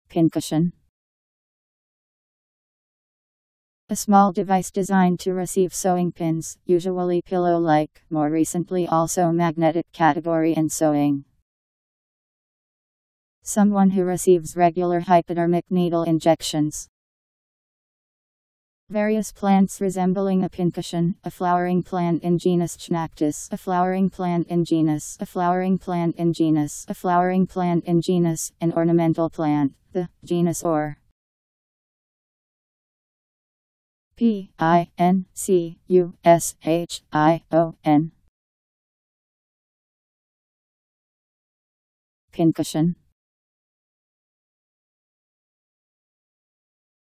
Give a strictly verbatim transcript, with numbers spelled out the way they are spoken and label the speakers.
Speaker 1: Pincushion. A small device designed to receive sewing pins, usually pillow-like, more recently also magnetic category in sewing. Someone who receives regular hypodermic needle injections. Various plants resembling a pincushion, a flowering plant in genus Chaenactis, a flowering plant in genus, a flowering plant in genus, a flowering plant in genus, an ornamental plant, the genus or. P I N C U S H I O N. Pincushion.